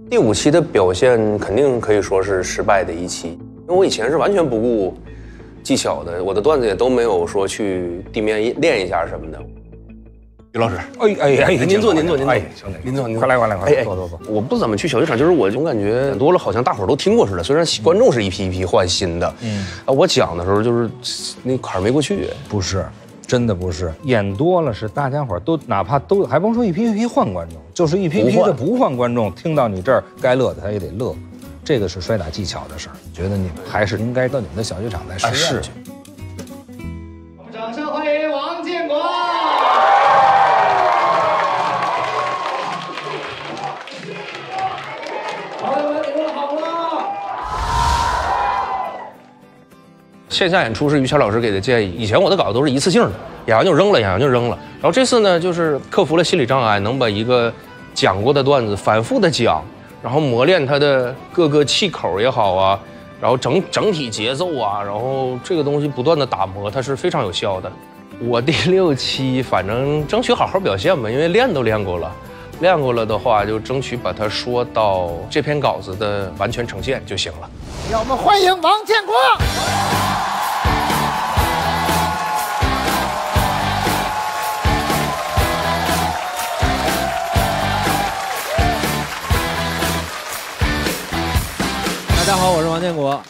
第5期的表现肯定可以说是失败的一期，因为我以前是完全不顾技巧的，我的段子也都没有说去地面练一下什么的。于老师，您坐，哎，兄弟，您坐， 快来，坐。 我不怎么去小剧场，就是我总感觉多了，好像大伙儿都听过似的。虽然观众是一批一批换新的，我讲的时候就是那坎儿没过去。 不是，真的不是，演多了是大家伙儿都哪怕都还甭说一批一批换观众，就是一批一批的不换观众，听到你这儿该乐的他也得乐，这个是摔打技巧的事儿。觉得你们还是应该到你们的小剧场来实验去。 我们掌声欢迎王建国。 线下演出是于谦老师给的建议。以前我的稿子都是一次性的，演完就扔了，演完就扔了。然后这次呢，就是克服了心理障碍，能把一个讲过的段子反复的讲，然后磨练他的各个气口也好啊，然后整体节奏啊，然后这个东西不断的打磨，它是非常有效的。我第6期反正争取好好表现吧，因为练都练过了。练过了的话，就争取把它说到这篇稿子的完全呈现就行了。 让我们欢迎王建国。 大家好，我是王建国。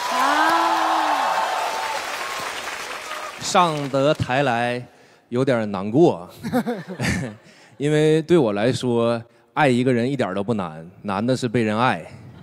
上得台来有点难过。因为对我来说，爱一个人一点都不难，难的是被人爱。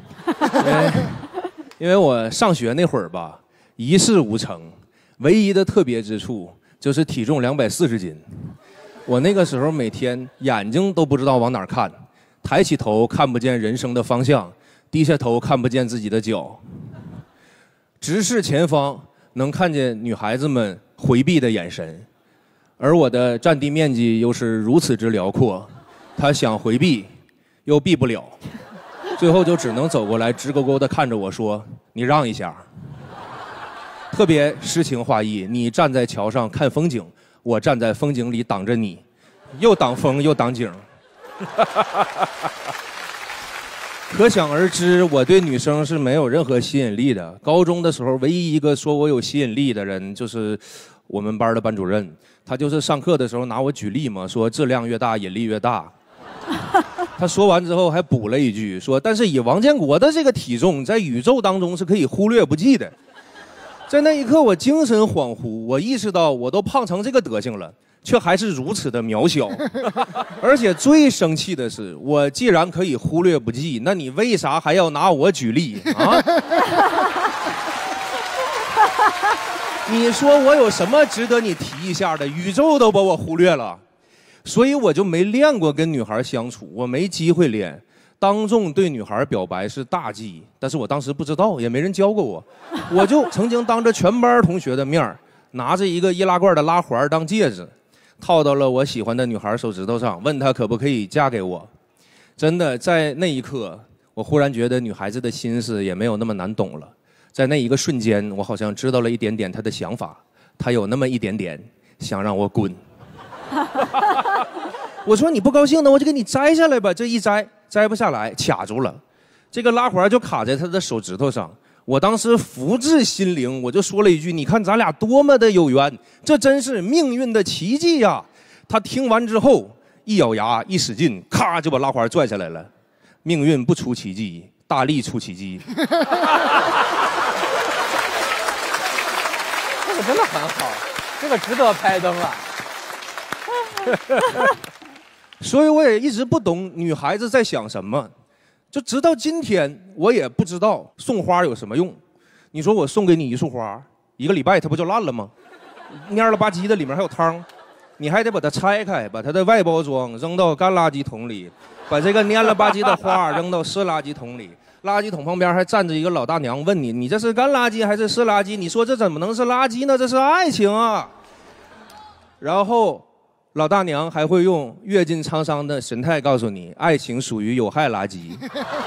因为我上学那会儿吧，一事无成，唯一的特别之处就是体重240斤。我那个时候每天眼睛都不知道往哪儿看，抬起头看不见人生的方向，低下头看不见自己的脚，直视前方能看见女孩子们回避的眼神。而我的占地面积又是如此之辽阔，他想回避，又避不了，最后就只能走过来，直勾勾地看着我说：“你让一下。”特别诗情画意，你站在桥上看风景，我站在风景里挡着你，又挡风又挡景。可想而知，我对女生是没有任何吸引力的。高中的时候，唯一一个说我有吸引力的人，就是我们班的班主任。他就是上课的时候拿我举例嘛，说质量越大，引力越大。他说完之后还补了一句，说但是以王建国的这个体重，在宇宙当中是可以忽略不计的。在那一刻，我精神恍惚，我意识到我都胖成这个德行了，却还是如此的渺小。而且最生气的是，我既然可以忽略不计，那你为啥还要拿我举例啊？你说我有什么值得你提一下的？宇宙都把我忽略了，所以我就没练过跟女孩相处，我没机会练。当众对女孩表白是大忌，但是我当时不知道，也没人教过我。我就曾经当着全班同学的面拿着一个易拉罐的拉环当戒指，套到了我喜欢的女孩手指头上，问她可不可以嫁给我。真的，在那一刻，我忽然觉得女孩子的心思也没有那么难懂了。在那一个瞬间，我好像知道了一点点他的想法，他有那么一点点想让我滚。我说你不高兴呢，我就给你摘下来吧。这一摘，摘不下来，卡住了，这个拉环就卡在他的手指头上。我当时福至心灵，我就说了一句：“你看咱俩多么的有缘，这真是命运的奇迹呀！”他听完之后，一咬牙，一使劲，咔就把拉环拽下来了。命运不出奇迹，大力出奇迹。 这个真的很好，这个值得拍灯了。 所以我也一直不懂女孩子在想什么，就直到今天我也不知道送花有什么用。你说我送给你一束花，1个礼拜它不就烂了吗？蔫了吧唧的，里面还有汤，你还得把它拆开，把它的外包装扔到干垃圾桶里，把这个蔫了吧唧的花扔到湿垃圾桶里。垃圾桶旁边还站着一个老大娘，问你：“你这是干垃圾还是湿垃圾？”你说这怎么能是垃圾呢？这是爱情啊！然后老大娘还会用阅尽沧桑的神态告诉你：“爱情属于有害垃圾。”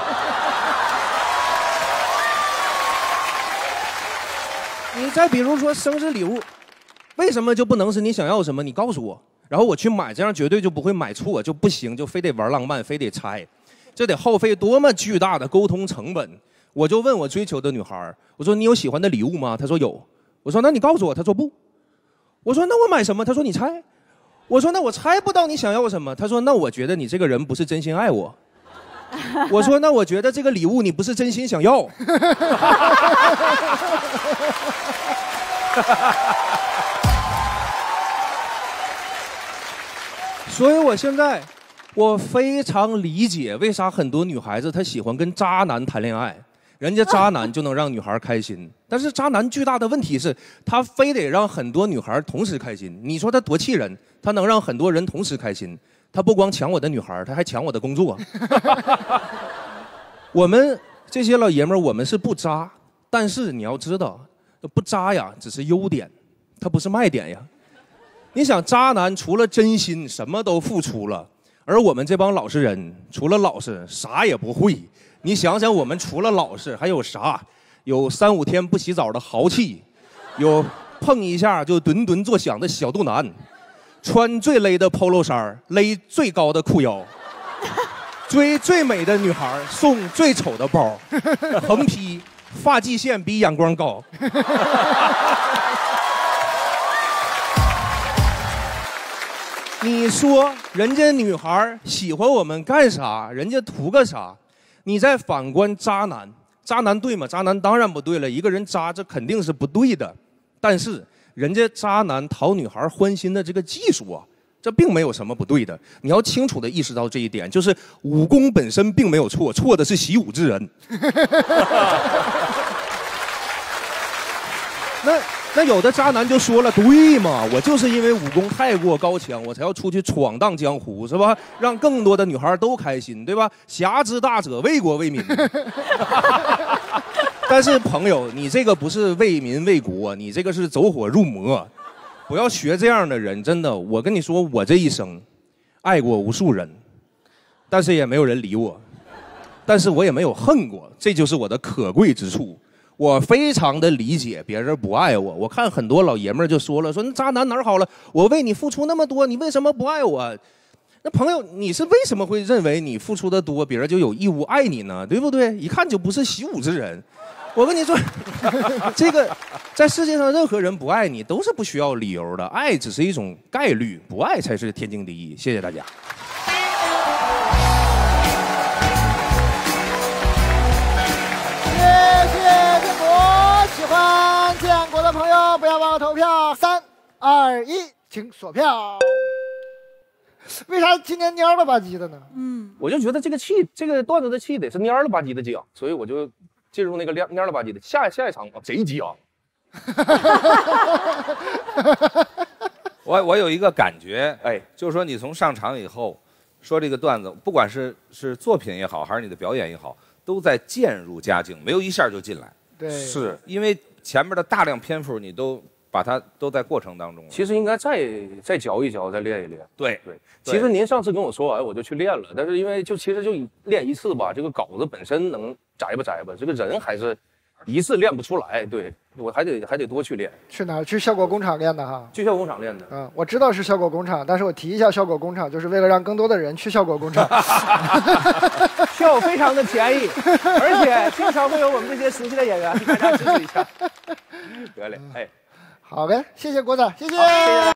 你再比如说生日礼物，为什么就不能是你想要什么你告诉我，然后我去买，这样绝对就不会买错，就不行，就非得玩浪漫，非得拆。 这得耗费多么巨大的沟通成本。我就问我追求的女孩，我说你有喜欢的礼物吗？她说有。我说那你告诉我。她说不。我说那我买什么？她说你猜。我说那我猜不到你想要什么。她说那我觉得你这个人不是真心爱我。我说那我觉得这个礼物你不是真心想要。所以我现在我非常理解为啥很多女孩子她喜欢跟渣男谈恋爱，人家渣男就能让女孩开心，但是渣男巨大的问题是他非得让很多女孩同时开心，你说他多气人，他能让很多人同时开心，他不光抢我的女孩，他还抢我的工作。我们这些老爷们儿我们是不渣，但是你要知道不渣呀只是优点，它不是卖点呀。你想渣男除了真心什么都付出了，而我们这帮老实人除了老实啥也不会。你想想我们除了老实还有啥？有3、5天不洗澡的豪气，有碰一下就吨吨作响的小肚腩，穿最勒的 polo 衫勒最高的裤腰，追最美的女孩送最丑的包，横批发际线比眼光高。你说人家女孩喜欢我们干啥？人家图个啥？你再反观渣男，渣男对吗？渣男当然不对了，一个人渣这肯定是不对的。但是人家渣男讨女孩欢心的这个技术啊，这并没有什么不对的。你要清楚地意识到这一点，就是武功本身并没有错，错的是习武之人。那有的渣男就说了，对嘛，我就是因为武功太过高强，我才要出去闯荡江湖，是吧？让更多的女孩都开心，对吧？侠之大者，为国为民。但是朋友，你这个不是为民为国，你这个是走火入魔。不要学这样的人，真的。我跟你说，我这一生爱过无数人，但是也没有人理我，但是我也没有恨过，这就是我的可贵之处。我非常的理解别人不爱我。我看很多老爷们儿就说了，说那渣男哪儿好了？我为你付出那么多，你为什么不爱我？那朋友，你是为什么会认为你付出的多，别人就有义务爱你呢？对不对？一看就不是习武之人。我跟你说，这个在世界上任何人不爱你都是不需要理由的，爱只是一种概率，不爱才是天经地义。谢谢大家。 喜欢建国的朋友，不要忘了投票。3、2、1，请锁票。为啥今年蔫了吧唧的呢？ 我就觉得这个段子的气得是蔫了吧唧的讲，所以我就进入那个蔫了吧唧的下一场贼讲。 我有一个感觉，就是说你从上场以后说这个段子，不管是作品也好，还是你的表演也好，都在渐入佳境，没有一下就进来。 对， 是因为前面的大量篇幅你都把它都在过程当中了。 其实应该再嚼一嚼，再练一练。 对。 其实您上次跟我说完，我就去练了，但是因为其实就练一次吧，这个稿子本身能摘吧，这个人还是一次练不出来。对，我还得多去练。 去哪儿？去效果工厂练的哈？ 去效果工厂练的。 我知道是效果工厂，但是我提一下效果工厂，就是为了让更多的人去效果工厂。 票非常的便宜，而且经常会有我们这些熟悉的演员，大家支持一下。 得嘞， 好呗，谢谢国仔，谢谢。